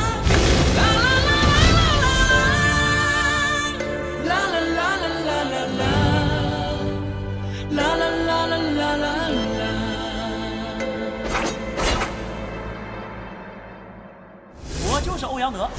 我就是欧阳德。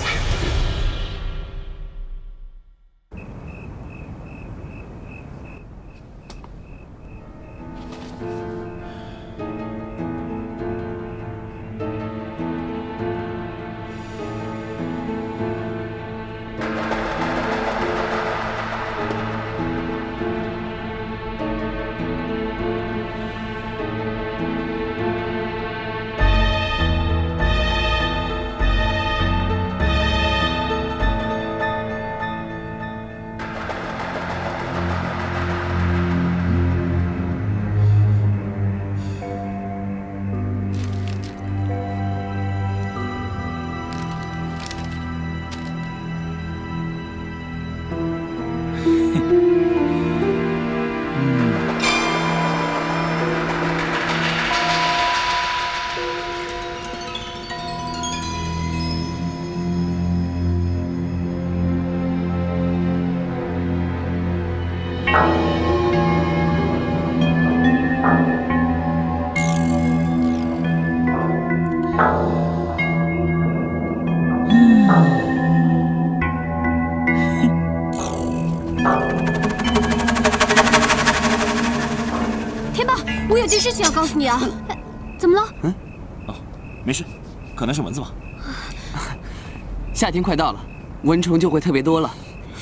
天霸，我有件事情要告诉你啊！怎么了？ 哦，没事，可能是蚊子吧。 夏天快到了，蚊虫就会特别多了。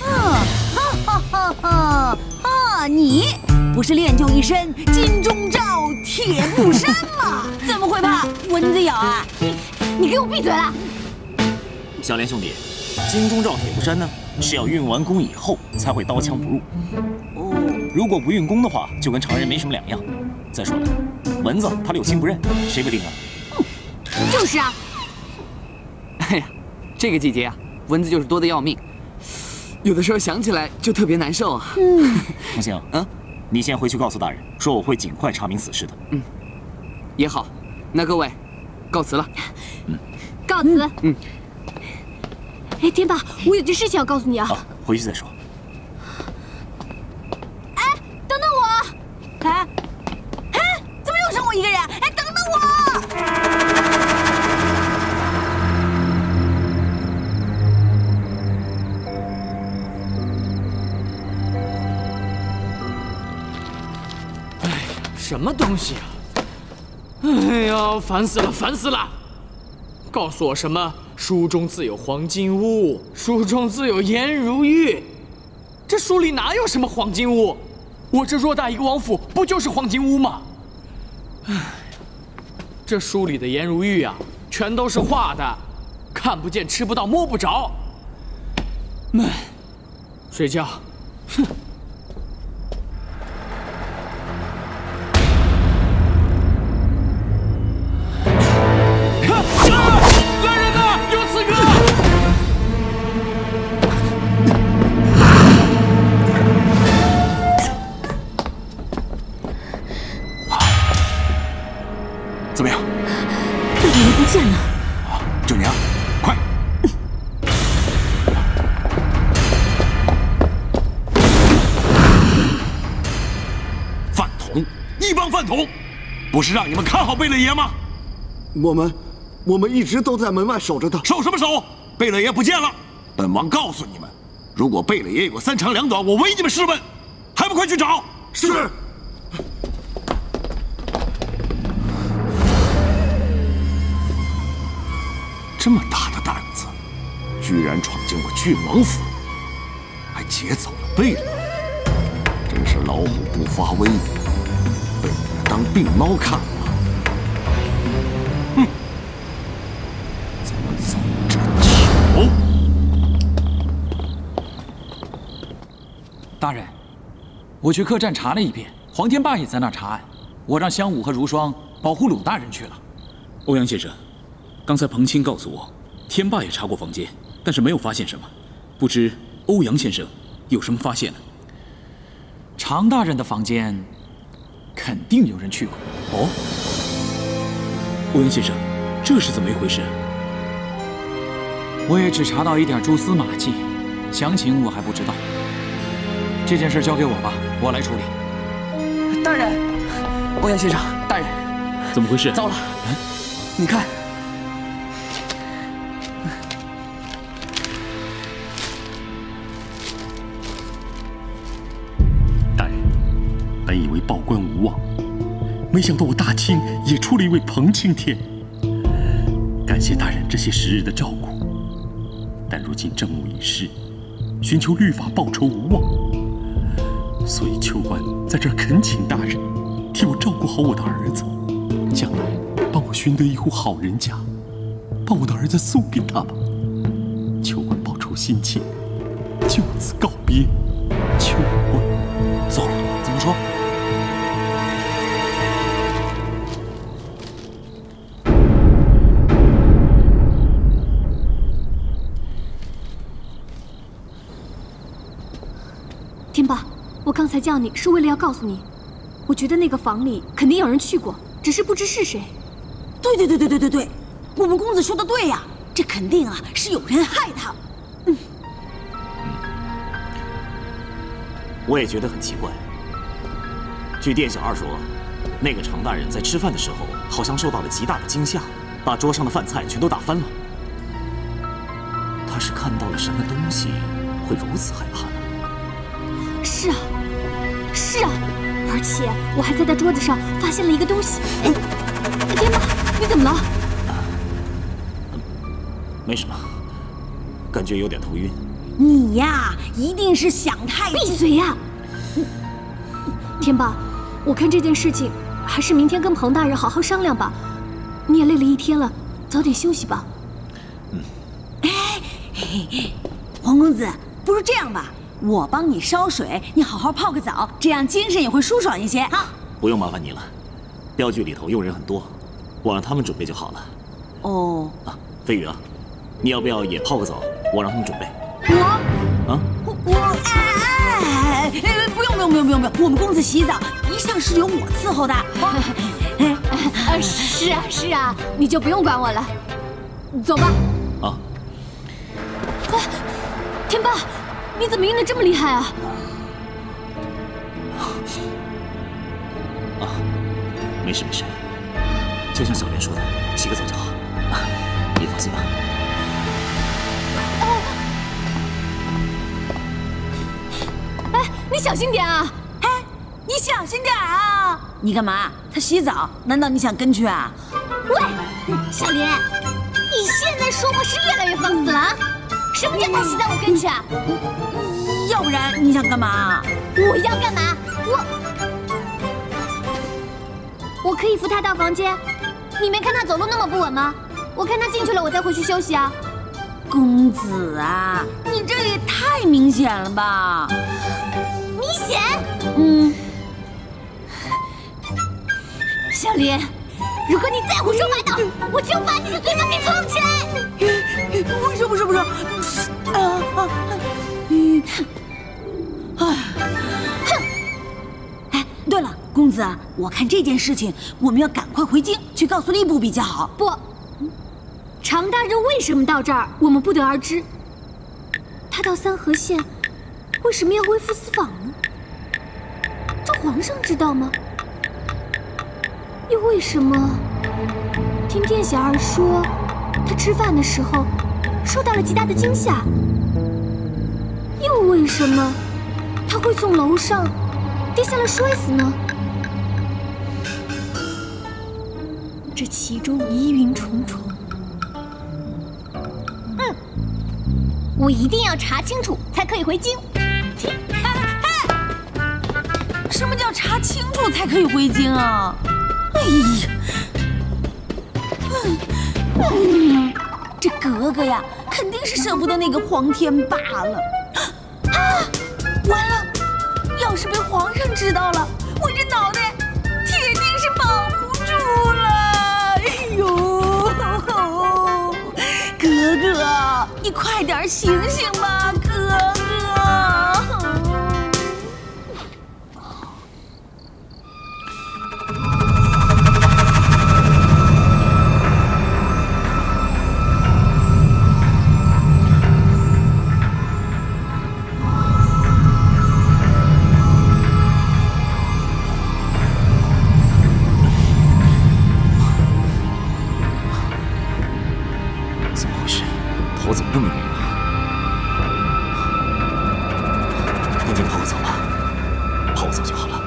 你不是练就一身金钟罩铁布衫吗？怎么会怕蚊子咬啊？你给我闭嘴啦！ 小莲兄弟，金钟罩铁布衫呢是要运完功以后才会刀枪不入。如果不运功的话，就跟常人没什么两样。再说了，蚊子它六亲不认，谁会叮啊？ 就是啊。 哎呀，这个季节啊，蚊子就是多得要命，有的时候想起来就特别难受啊。 红星，你先回去告诉大人，说我会尽快查明此事的。 也好，那各位，告辞了。 告辞。哎，天霸，我有件事情要告诉你啊。 好，回去再说。 哎，等等我！哎，怎么又剩我一个人？哎，等等我！ 什么东西啊！哎呀，烦死了，烦死了！告诉我什么书中自有黄金屋，书中自有颜如玉，这书里哪有什么黄金屋？我这偌大一个王府，不就是黄金屋吗？唉，这书里的颜如玉啊，全都是画的，看不见、吃不到、摸不着。睡觉，哼。来人呐！有刺客！ 怎么样？ 这个人不见了。 正娘，快！ 饭桶，不是让你们看好贝勒爷吗？ 我们一直都在门外守着的。 守什么守？贝勒爷不见了。本王告诉你们，如果贝勒爷有个3长2短，我唯你们是问，还不快去找！ 是。 这么大的胆子，居然闯进我郡王府，还劫走了贝勒，真是老虎不发威，被你们当病猫看了。哼，怎么走着瞧？ 大人，我去客栈查了一遍，黄天霸也在那儿查案，我让香武和如霜保护鲁大人去了。 欧阳先生。刚才彭青告诉我，天霸也查过房间，但是没有发现什么。不知欧阳先生有什么发现呢？ 常大人的房间肯定有人去过。 哦，欧阳先生，这是怎么一回事？ 我也只查到一点蛛丝马迹，详情我还不知道。这件事交给我吧，我来处理。 大人，欧阳先生，大人， 怎么回事？ 糟了，你看。 本以为报官无望，没想到我大清也出了一位彭青天。感谢大人这些时日的照顾，但如今政务已失，寻求律法报仇无望，所以秋官在这儿恳请大人替我照顾好我的儿子，将来帮我寻得一户好人家，把我的儿子送给他吧。秋官报仇心切，就此告别。秋官走了，怎么说？ 天霸，我刚才叫你是为了要告诉你，我觉得那个房里肯定有人去过，只是不知是谁。 对，我们公子说的对呀，这肯定啊是有人害他。 我也觉得很奇怪。据店小二说，那个常大人在吃饭的时候好像受到了极大的惊吓，把桌上的饭菜全都打翻了。他是看到了什么东西，会如此害怕呢？ 是啊，而且我还在他桌子上发现了一个东西。天霸，你怎么了？ 没什么，感觉有点头晕。 你呀，一定是想太…… 闭嘴呀！天霸，我看这件事情还是明天跟彭大人好好商量吧。你也累了一天了，早点休息吧。 黄公子，不如这样吧，我帮你烧水，你好好泡个澡，这样精神也会舒爽一些啊。 不用麻烦你了，镖局里头佣人很多，我让他们准备就好了。 哦。 啊，飞宇啊，你要不要也泡个澡？我让他们准备。 不用，我们公子洗澡一向是由我伺候的。 是啊，你就不用管我了，走吧。 啊。 天霸，你怎么晕得这么厉害啊？ 没事，就像小莲说的，洗个澡就好。你放心吧。 你小心点啊！ 你小心点啊！你干嘛？他洗澡，难道你想跟去啊？ 喂，小莲，你现在说话是越来越放肆了啊！什么叫他洗澡我跟去啊？ 要不然你想干嘛？ 我要干嘛？我可以扶他到房间。你没看他走路那么不稳吗？我看他进去了，我再回去休息啊。 公子啊，你这也太明显了吧！ 明显？小莲，如果你再胡说八道，我就把你的嘴巴给封起来！ 不是，对了，公子，我看这件事情我们要赶快回京去告诉吏部比较好。 不，常大人为什么到这儿，我们不得而知。他到三河县，为什么要微服私访呢？这皇上知道吗？ 又为什么听店小二说，他吃饭的时候受到了极大的惊吓？又为什么他会从楼上跌下来摔死呢？这其中疑云重重。 我一定要查清楚才可以回京。 什么叫查清楚才可以回京啊？哎呀，这格格呀，肯定是舍不得那个黄天霸了。啊，完了！要是被皇上知道了，我这脑袋铁定是保不住了。哎呦，格格，你快点醒醒吧，格格！ 头怎么那么晕啊？赶紧抱我走吧，抱我走就好了。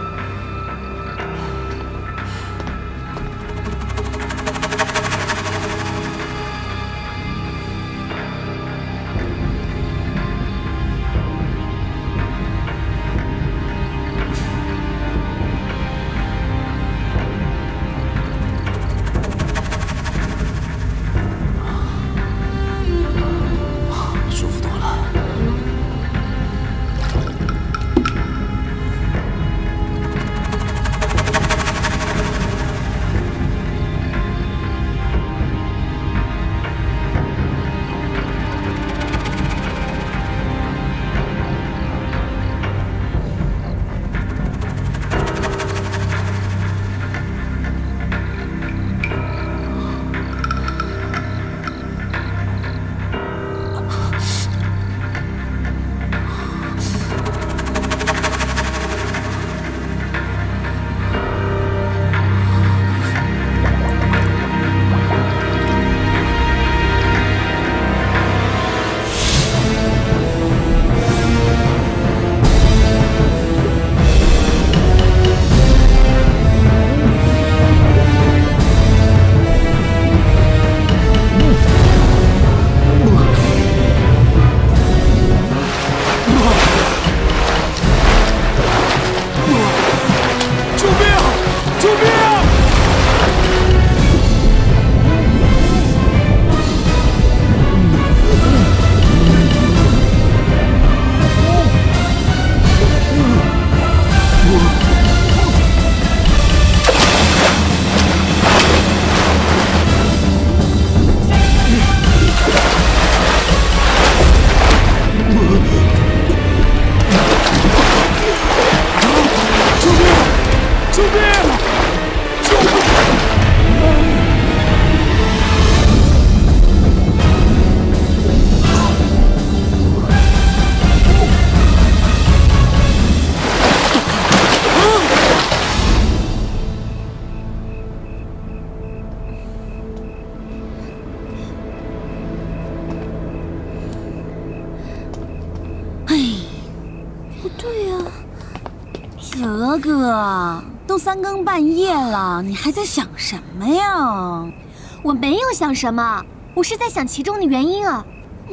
格格，都3更半夜了，你还在想什么呀？ 我没有想什么，我是在想其中的原因啊。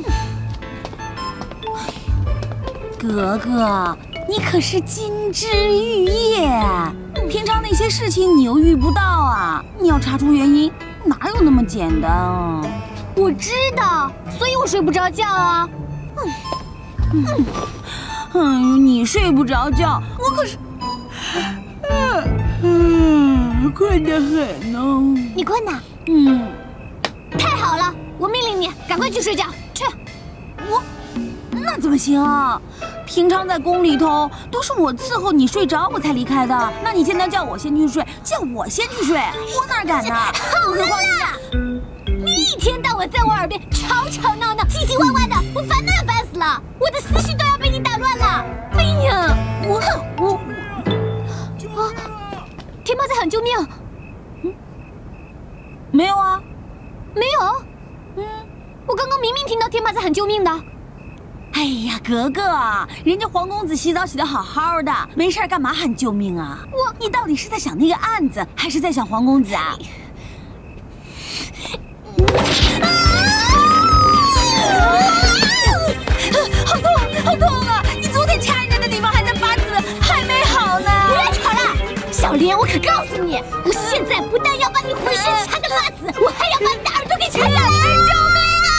格格，你可是金枝玉叶，平常那些事情你又遇不到啊！你要查出原因，哪有那么简单啊？ 我知道，所以我睡不着觉啊。 哎呦，你睡不着觉，我可是，困得很呢。 你困呐？太好了，我命令你赶快去睡觉，去。 那怎么行啊？平常在宫里头都是我伺候你睡着我才离开的，那你现在叫我先去睡，我哪敢呢？ 好了啦！你一天到晚在我耳边吵吵闹闹、唧唧歪歪的，我烦死了，我的思绪都要被你打乱了。哎呀， 我， 田豹在喊救命！ 没有啊， 没有。我刚刚明明听到天霸在喊救命的。 哎呀，格格，人家黄公子洗澡洗得好好的，没事干嘛喊救命啊？你到底是在想那个案子，还是在想黄公子啊？好痛，好痛啊！你昨天掐人家的地方还在发紫，还没好呢。 不要吵了，小莲，我可告诉你，我现在不但要把你浑身掐个发紫，我还要把你的耳朵给掐下来！救命啊！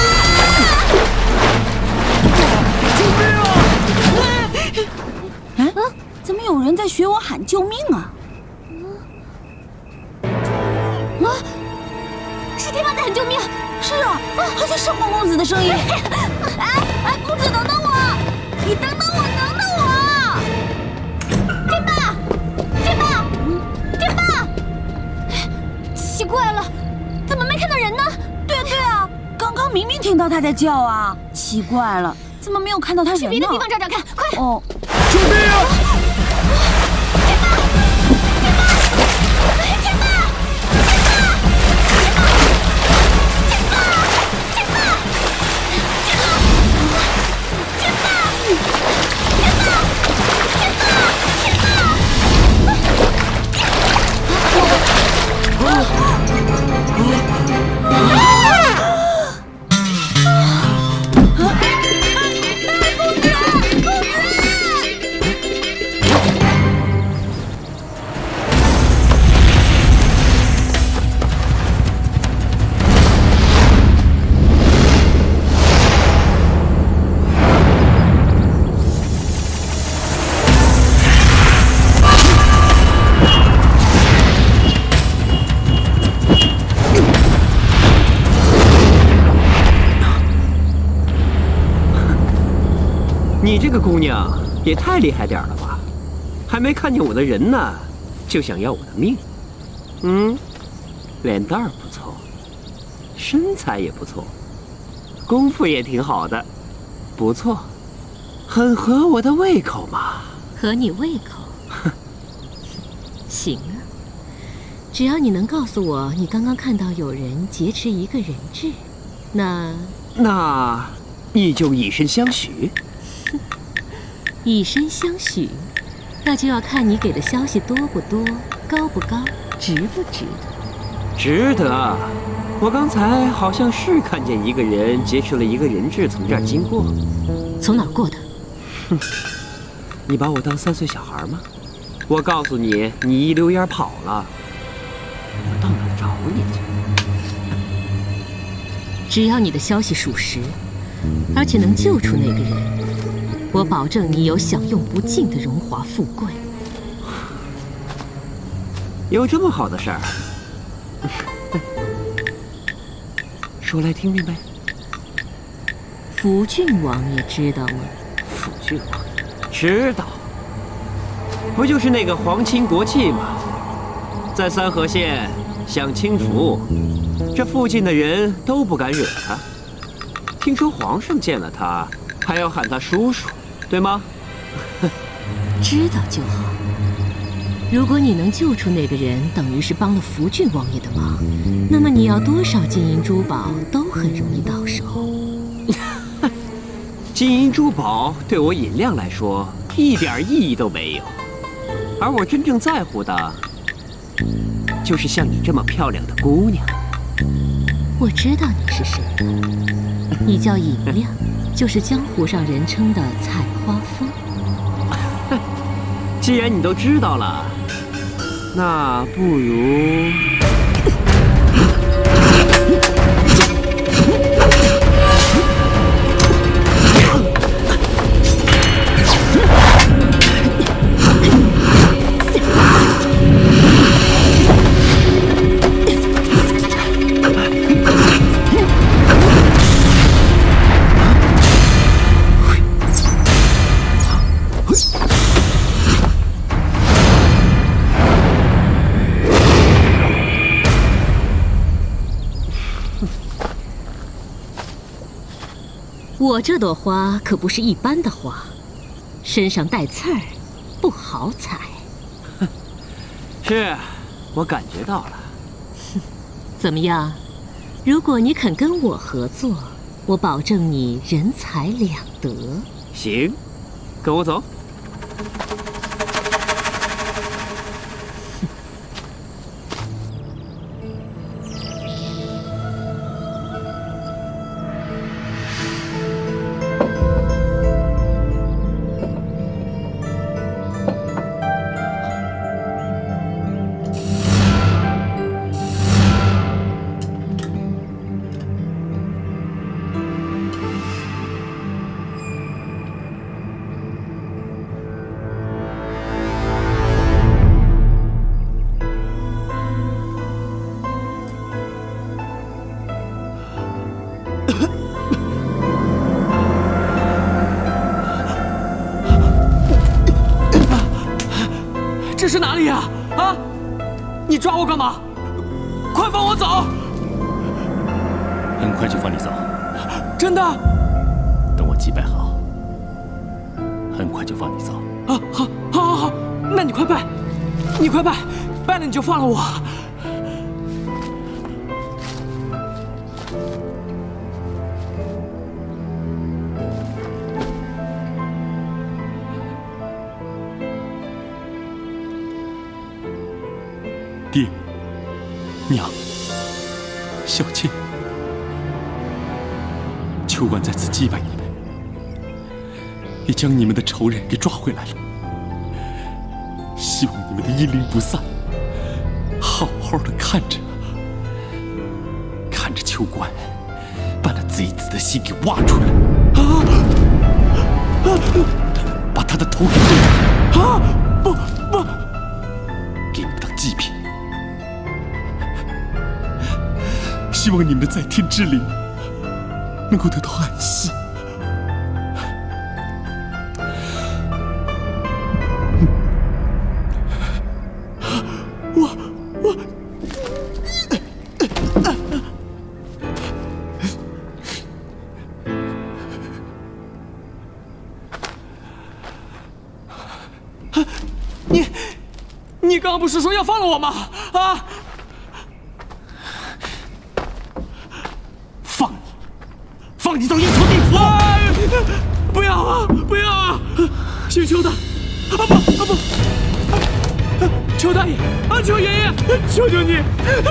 怎么有人在学我喊救命啊？ 是天霸在喊救命！ 是啊，好像是黄公子的声音。哎，公子等等我，你等等我，等等我！ 天霸，天霸，天霸！奇怪了，怎么没看到人呢？ 对啊，刚刚明明听到他在叫啊，奇怪了，怎么没有看到他人呢？ 去别的地方找找看，快！ 哦， 救命啊！ 你这个姑娘也太厉害点了吧！还没看见我的人呢，就想要我的命。脸蛋儿不错，身材也不错，功夫也挺好的，不错，很合我的胃口嘛。 合你胃口？行啊，只要你能告诉我你刚刚看到有人劫持一个人质，那你就以身相许。 以身相许，那就要看你给的消息多不多，高不高，值不值得。 值得。我刚才好像是看见一个人劫持了一个人质从这儿经过。 从哪儿过的？ 你把我当3岁小孩吗？我告诉你，你一溜烟跑了，我到哪儿找你去？ 只要你的消息属实，而且能救出那个人，我保证你有享用不尽的荣华富贵。 有这么好的事儿？说来听听呗。 福郡王爷知道吗？ 福郡王爷知道，不就是那个皇亲国戚吗？在三河县享清福，这附近的人都不敢惹他。听说皇上见了他，还要喊他叔叔，对吗？ 知道就好。如果你能救出那个人，等于是帮了福郡王爷的忙，那么你要多少金银珠宝都很容易到手。 金银珠宝对我尹亮来说一点意义都没有，而我真正在乎的，就是像你这么漂亮的姑娘。 我知道你是谁，你叫尹亮，就是江湖上人称的采花蜂。 既然你都知道了，那不如…… 我这朵花可不是一般的花，身上带刺儿，不好采。 是，我感觉到了。 怎么样？如果你肯跟我合作，我保证你人财两得。 行，跟我走。 这是哪里呀？啊！你抓我干嘛？快放我走！ 很快就放你走。 真的？ 等我祭拜好，很快就放你走。 啊，好，那你快拜，你快拜，拜了你就放了我。 爹、娘、小倩，秋官在此祭拜你们，也将你们的仇人给抓回来了。希望你们的阴灵不散，好好的看着秋官把那贼子的心给挖出来，把他的头给剁了。 不， 给你们当祭品。希望你们的在天之灵能够得到安息。 你刚刚不是说要放了我吗？啊！ 放你到阴曹地府！ 不要啊！不要啊！姓邱的，不！邱大爷啊，邱爷爷，求求你！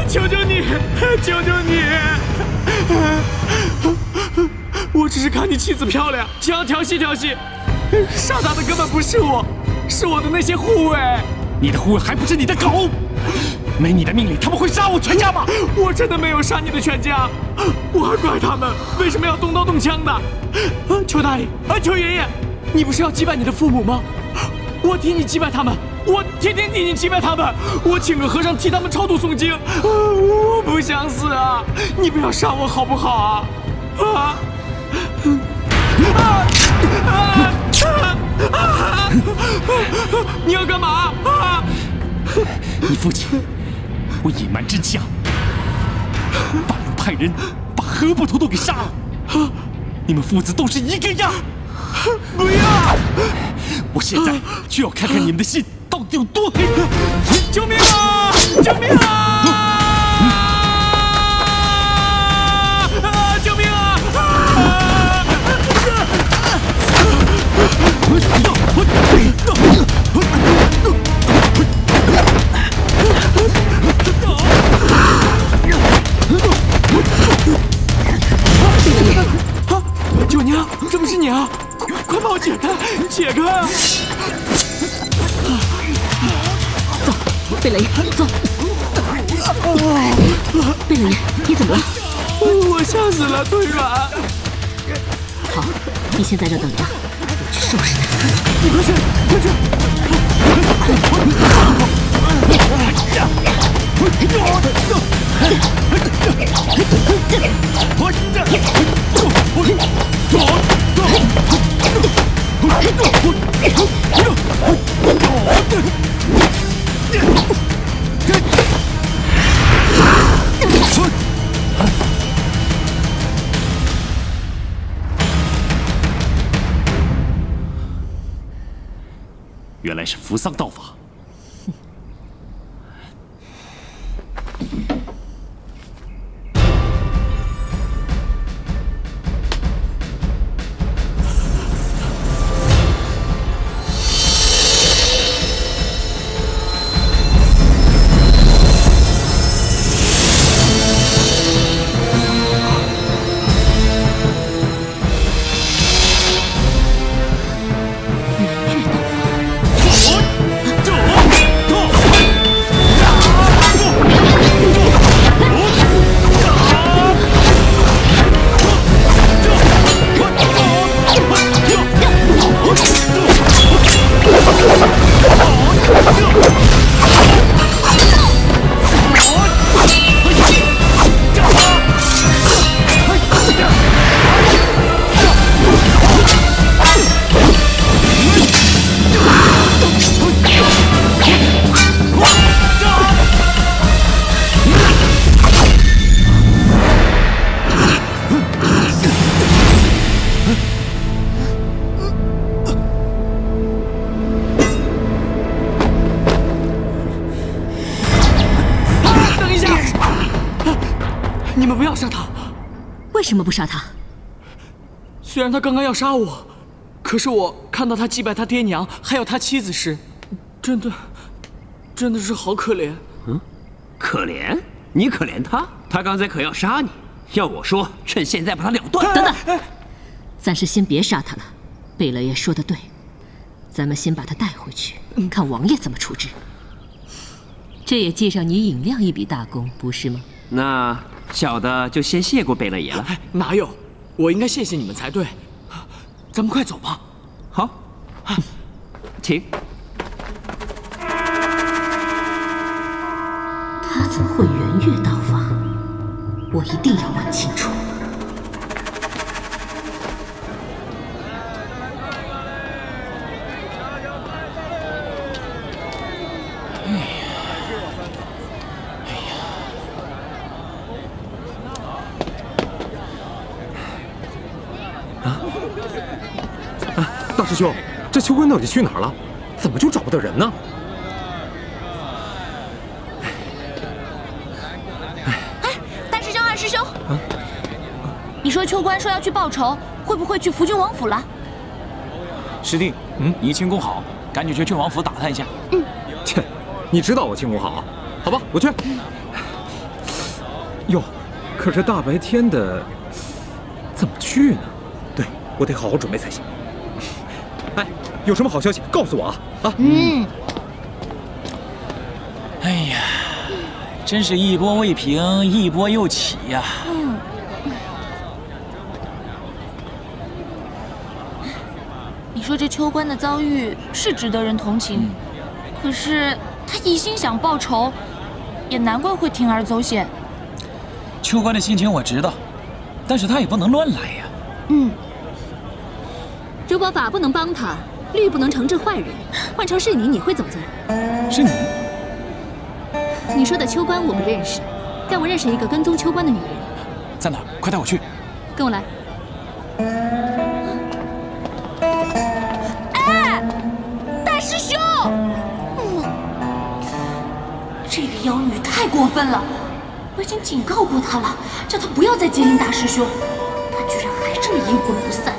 我只是看你妻子漂亮，想调戏，杀他的根本不是我，是我的那些护卫。 你的护卫还不是你的狗？没你的命令，他们会杀我全家吗？ 我真的没有杀你的全家，我还怪他们为什么要动刀动枪的。邱大爷，邱爷爷，你不是要祭拜你的父母吗？我替你祭拜他们，我天天替你祭拜他们，我请个和尚替他们超度诵经。我不想死啊！你不要杀我好不好啊？你要干嘛啊？ 你父亲我隐瞒真相，半路派人把何捕头都给杀了。你们父子都是一个样。 不要！ 我现在就要看看你们的心到底有多黑！ 救命啊！救命啊！救命啊！九娘，这不是你啊！快把我解开！解开啊！ 走，贝勒爷，走。贝勒爷，你怎么了？ 我吓死了，腿软。 好，你先在这等着，我去收拾他。 你快去，快去！ 原来是扶桑道法。 为什么不杀他？ 虽然他刚刚要杀我，可是我看到他祭拜他爹娘还有他妻子时，真的是好可怜。 嗯，可怜？你可怜他？他刚才可要杀你。要我说，趁现在把他了断。 等等，暂时先别杀他了。贝勒爷说的对，咱们先把他带回去，看王爷怎么处置。这也记上你尹亮一笔大功，不是吗？ 那小的就先谢过贝勒爷了。 哪有？我应该谢谢你们才对。咱们快走吧。 好，请。 他怎会圆月道法？我一定要问清楚。 大师兄，这秋官到底去哪儿了？怎么就找不到人呢？ 大师兄、二师兄，你说秋官说要去报仇，会不会去福郡王府了？ 师弟，你轻功好，赶紧去郡王府打探一下。 切，你知道我轻功好？好吧，我去。哟，可是大白天的，怎么去呢？对，我得好好准备才行。哎，有什么好消息告诉我啊！ 哎呀，真是一波未平，一波又起呀！ 你说这秋官的遭遇是值得人同情，可是他一心想报仇，也难怪会铤而走险。 秋官的心情我知道，但是他也不能乱来呀。 如果法不能帮他，律不能惩治坏人，换成是你，你会怎么做？ 是你？ 你说的秋官我不认识，但我认识一个跟踪秋官的女人。 在哪儿？快带我去！ 跟我来。 哎，大师兄！这个妖女太过分了，我已经警告过她了，叫她不要再接近大师兄，她居然还这么阴魂不散。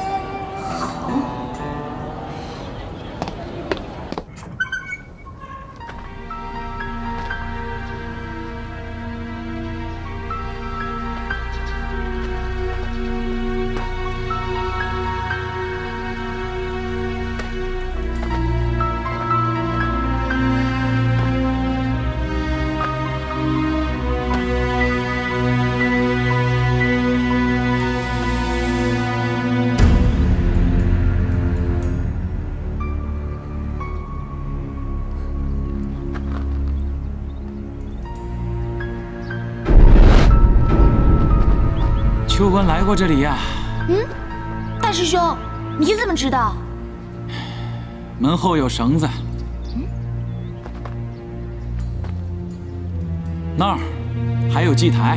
秋官来过这里呀。 大师兄，你怎么知道？ 门后有绳子。那儿还有祭台。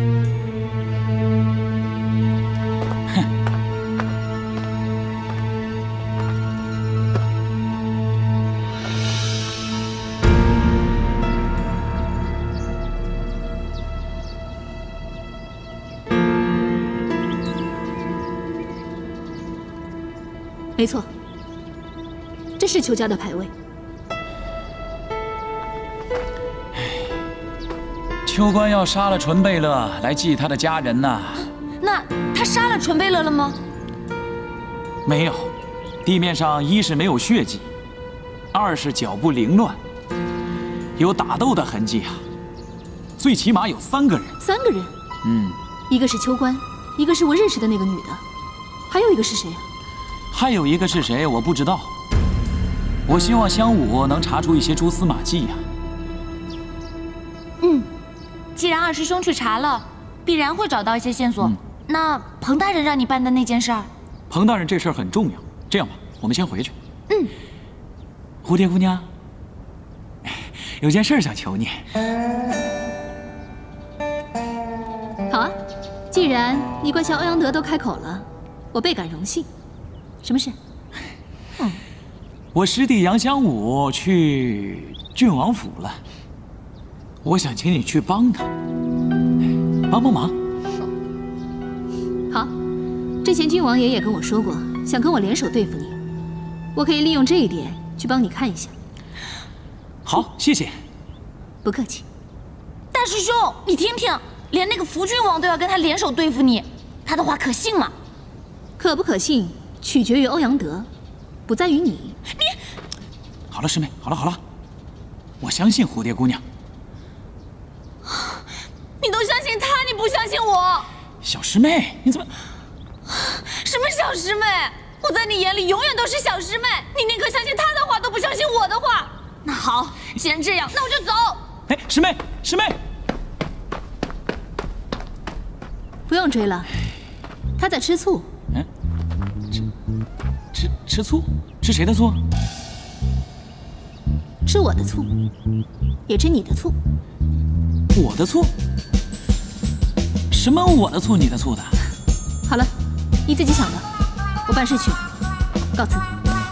没错，这是邱家的牌位。 秋官要杀了纯贝勒来祭他的家人呐。 那他杀了纯贝勒了吗？ 没有，地面上一是没有血迹，二是脚步凌乱，有打斗的痕迹啊。最起码有3个人。 3个人？一个是秋官，一个是我认识的那个女的，还有一个是谁啊？ 还有一个是谁？我不知道。我希望香武能查出一些蛛丝马迹呀。 既然二师兄去查了，必然会找到一些线索。那彭大人让你办的那件事儿， 彭大人这事儿很重要。这样吧，我们先回去。蝴蝶姑娘，有件事想求你。 好啊，既然你官校欧阳德都开口了，我倍感荣幸。什么事？ 我师弟杨香武去郡王府了，我想请你去帮他，帮帮忙。 之前君王爷也跟我说过，想跟我联手对付你，我可以利用这一点去帮你看一下。 好，谢谢。 不客气。 大师兄，你听听，连那个福君王都要跟他联手对付你，他的话可信吗？ 可不可信，取决于欧阳德，不在于你。 好了，师妹，好了，我相信蝴蝶姑娘。 你都相信他，你不相信我？ 小师妹，你怎么？ 什么小师妹？我在你眼里永远都是小师妹，你宁可相信他的话，都不相信我的话。那好，既然这样，那我就走。 哎，师妹， 不用追了，他在吃醋。 吃醋？吃谁的醋？ 吃我的醋，也吃你的醋。 我的醋？什么我的醋你的醋的？ 好了，你自己想吧，我办事去了，告辞。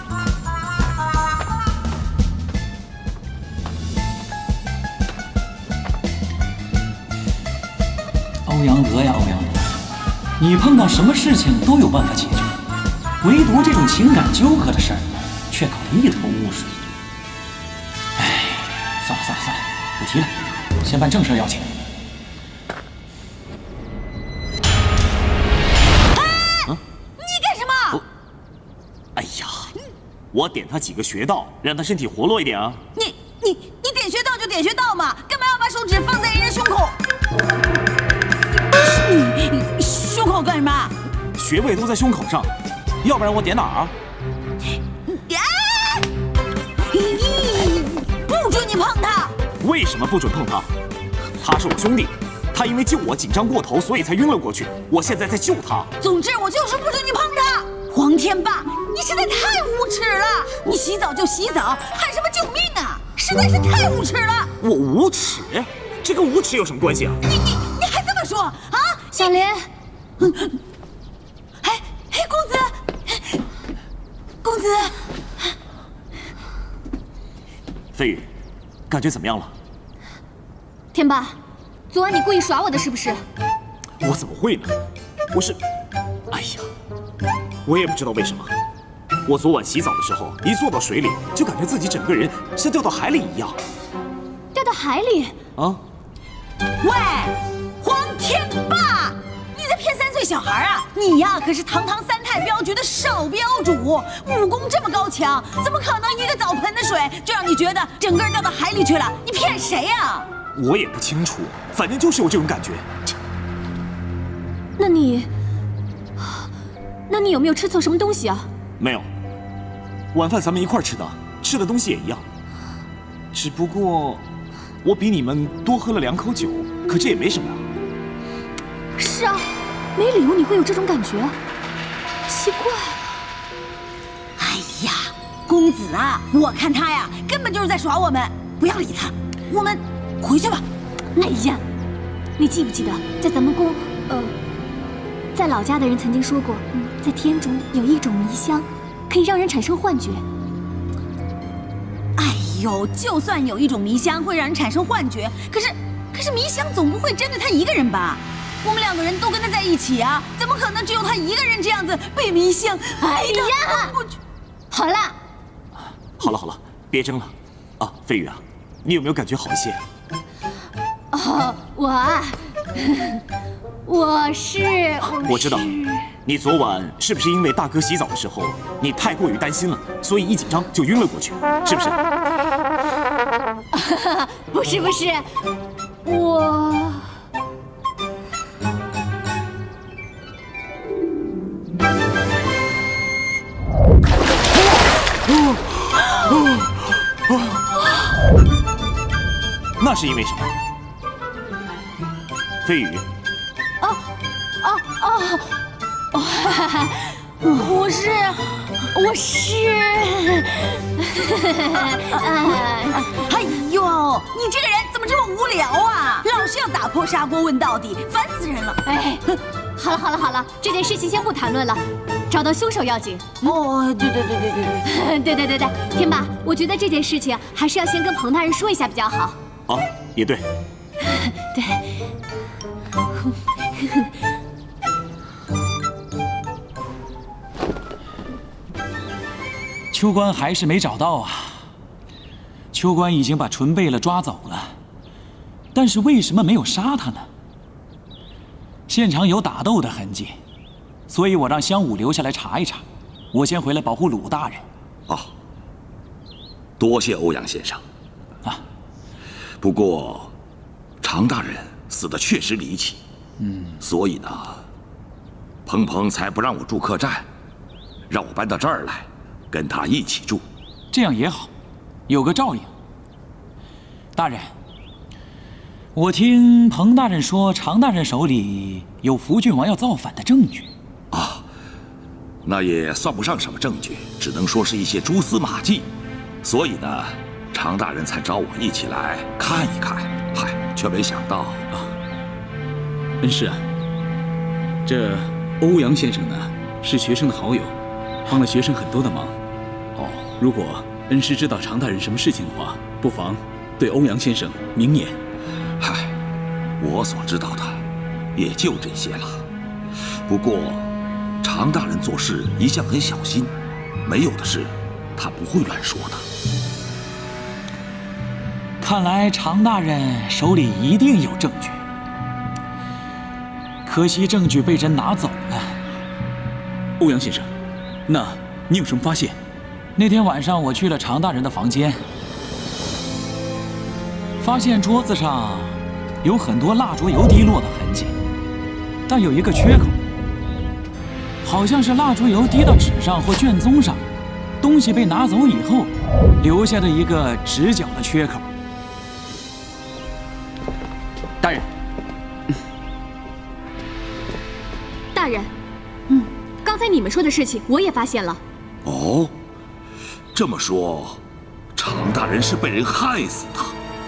欧阳德呀，欧阳德，你碰到什么事情都有办法解决，唯独这种情感纠葛的事儿，却搞得一头雾水。哎，算了，不提了，先办正事要紧。 哎呀，我点他几个穴道，让他身体活络一点啊！ 你点穴道就点穴道嘛，干嘛要把手指放在人家胸口？胸口干什么？ 穴位都在胸口上，要不然我点哪儿啊？ 不准你碰他！ 为什么不准碰他？他是我兄弟，他因为救我紧张过头，所以才晕了过去。我现在在救他。 总之，我就是不准你碰他！黄天霸，你实在太无耻了！你洗澡就洗澡，喊什么救命啊！实在是太无耻了！ 我无耻？这跟无耻有什么关系啊？ 你还这么说啊？ 小莲， 公子， 飞羽，感觉怎么样了？ 天霸，昨晚你故意耍我的是不是？ 我怎么会呢？我是……哎呀，我也不知道为什么。我昨晚洗澡的时候，一坐到水里，就感觉自己整个人像掉到海里一样。 掉到海里？ 啊！ 喂，黄天霸，你在骗3岁小孩啊！你呀，可是堂堂3太镖局的少镖主，武功这么高强，怎么可能一个澡盆的水就让你觉得整个人掉到海里去了？你骗谁呀？ 我也不清楚，反正就是有这种感觉。 那你有没有吃错什么东西啊？ 没有，晚饭咱们一块吃的，吃的东西也一样。只不过，我比你们多喝了2口酒，可这也没什么啊。 是啊，没理由你会有这种感觉，奇怪。 哎呀，公子啊，我看他呀，根本就是在耍我们，不要理他，我们回去吧。 哎呀，你记不记得在咱们宫，在老家的人曾经说过，在天竺有一种迷香，可以让人产生幻觉。 哎呦，就算有一种迷香会让人产生幻觉，可是迷香总不会针对他一个人吧？我们2个人都跟他在一起啊，怎么可能只有他一个人这样子被迷香？ 哎呀，好了， 好了，别争了。啊，飞羽啊，你有没有感觉好一些？我知道，你昨晚是不是因为大哥洗澡的时候，你太过于担心了，所以一紧张就晕了过去，是不是？ 不是，我。 那是因为什么？飞羽。 我是，哎呦，你这个人怎么这么无聊啊？老是要打破砂锅问到底，烦死人了！ 哎，好了，这件事情先不谈论了，找到凶手要紧。 哦，对， 对，天霸，我觉得这件事情还是要先跟彭大人说一下比较好。 啊，也对。 对。 秋官还是没找到啊。秋官已经把纯贝勒抓走了，但是为什么没有杀他呢？现场有打斗的痕迹，所以我让香武留下来查一查。我先回来保护鲁大人。 哦，多谢欧阳先生。 啊， 不过常大人死得确实离奇。所以呢，鹏鹏才不让我住客栈，让我搬到这儿来，跟他一起住。 这样也好，有个照应。大人，我听彭大人说，常大人手里有福郡王要造反的证据。 啊，那也算不上什么证据，只能说是一些蛛丝马迹。所以呢，常大人才找我一起来看一看。嗨，却没想到啊。 恩师啊，这欧阳先生呢是学生的好友，帮了学生很多的忙。哦，如果恩师知道常大人什么事情的话，不妨对欧阳先生明言。 嗨，我所知道的也就这些了。不过常大人做事一向很小心，没有的事他不会乱说的。 看来常大人手里一定有证据。可惜证据被人拿走了。 欧阳先生，那你有什么发现？ 那天晚上我去了常大人的房间，发现桌子上有很多蜡烛油滴落的痕迹，但有一个缺口，好像是蜡烛油滴到纸上或卷宗上，东西被拿走以后留下的一个直角的缺口。 大人。 大人，刚才你们说的事情我也发现了。 哦，这么说，常大人是被人害死的。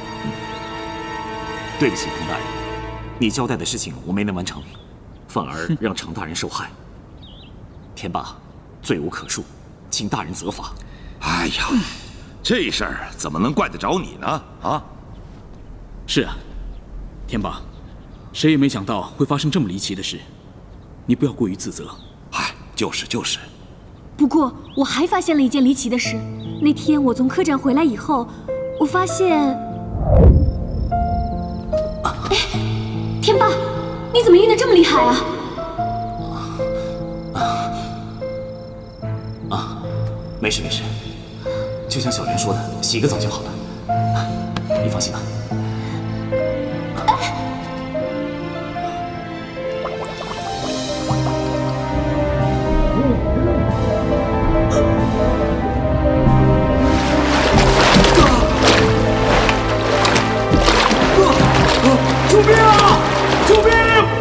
对不起，彭大人，你交代的事情我没能完成，反而让常大人受害。天霸罪无可恕，请大人责罚。 哎呀，这事儿怎么能怪得着你呢？啊？ 是啊，天霸，谁也没想到会发生这么离奇的事。你不要过于自责。 哎，就是。 不过我还发现了一件离奇的事。那天我从客栈回来以后，我发现，哎，天霸，你怎么晕得这么厉害啊？ 啊，没事，就像小莲说的，洗个澡就好了。你放心吧。 救命啊！救命！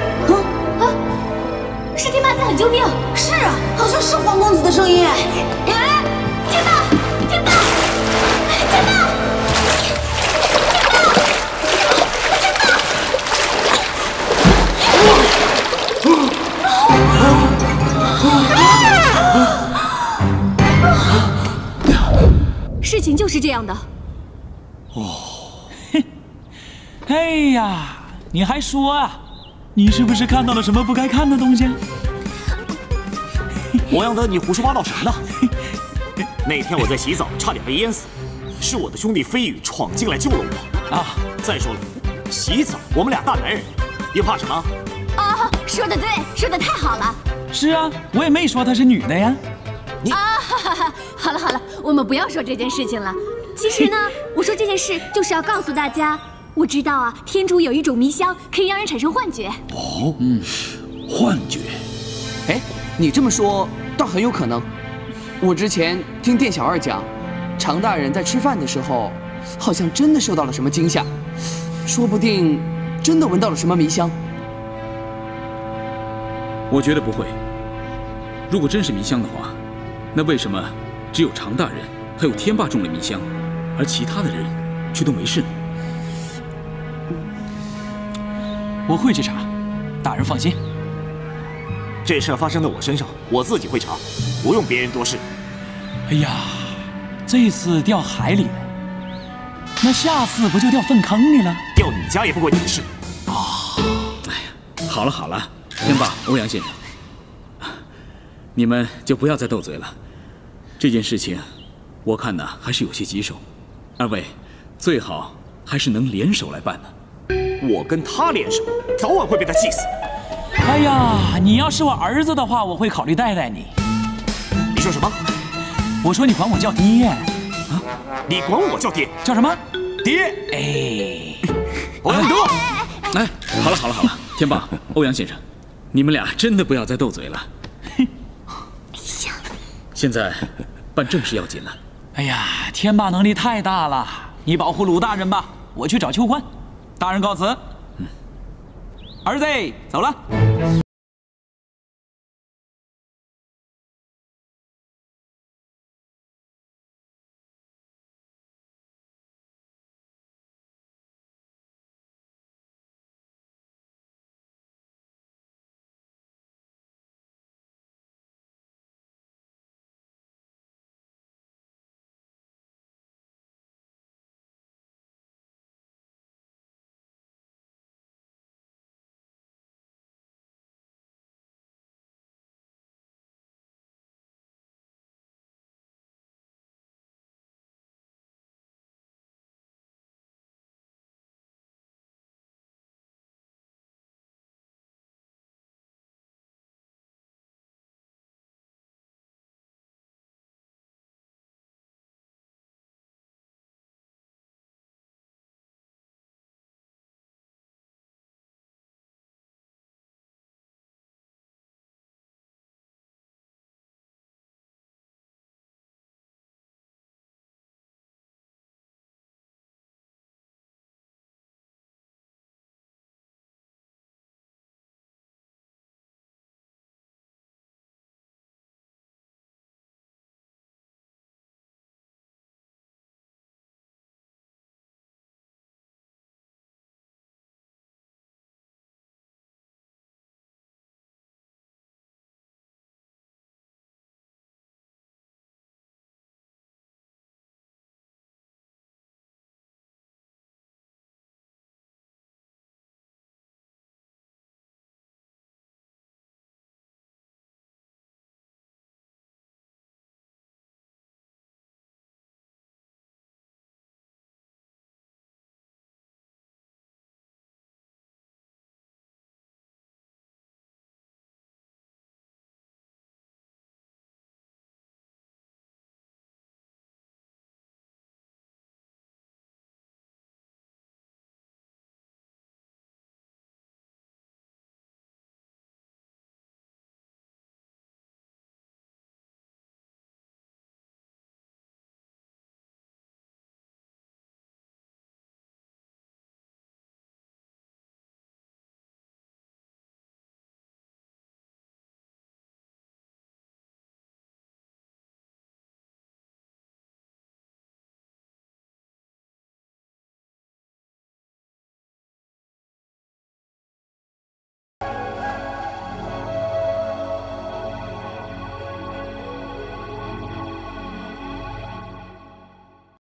是天霸在喊救命！ 是啊，好像是黄公子的声音。 天霸！事情就是这样的。 哎呀，你还说啊？你是不是看到了什么不该看的东西？ 王阳德，你胡说八道什么呢？那天我在洗澡，差点被淹死，是我的兄弟飞羽闯进来救了我。啊，再说了，洗澡我们俩大男人，又怕什么？ 啊，说得对，说得太好了。 是啊，我也没说她是女的呀。 你好了，我们不要说这件事情了。其实呢，我说这件事就是要告诉大家。我知道啊，天竺有一种迷香可以让人产生幻觉。 哦，幻觉。 哎，你这么说倒很有可能。我之前听店小二讲，常大人在吃饭的时候，好像真的受到了什么惊吓，说不定真的闻到了什么迷香。 我觉得不会。如果真是迷香的话，那为什么只有常大人还有天霸中了迷香，而其他的人却都没事呢？ 我会去查，大人放心。 这事发生在我身上，我自己会查，不用别人多事。 哎呀，这次掉海里了，那下次不就掉粪坑里了？ 掉你家也不关你的事。 哎呀，好了，天霸、欧阳先生，你们就不要再斗嘴了。这件事情我看呢还是有些棘手。二位，最好还是能联手来办呢。 我跟他联手，早晚会被他气死。 哎呀，你要是我儿子的话，我会考虑带带你。 你说什么？ 我说你管我叫爹。啊？ 你管我叫爹？ 叫什么？ 爹？ 哎， 欧阳德。 哎，好了，天霸、欧阳先生，你们俩真的不要再斗嘴了。哎呀，现在办正事要紧了。 哎呀，天霸能力太大了，你保护鲁大人吧，我去找秋官。大人告辞。儿子，走了。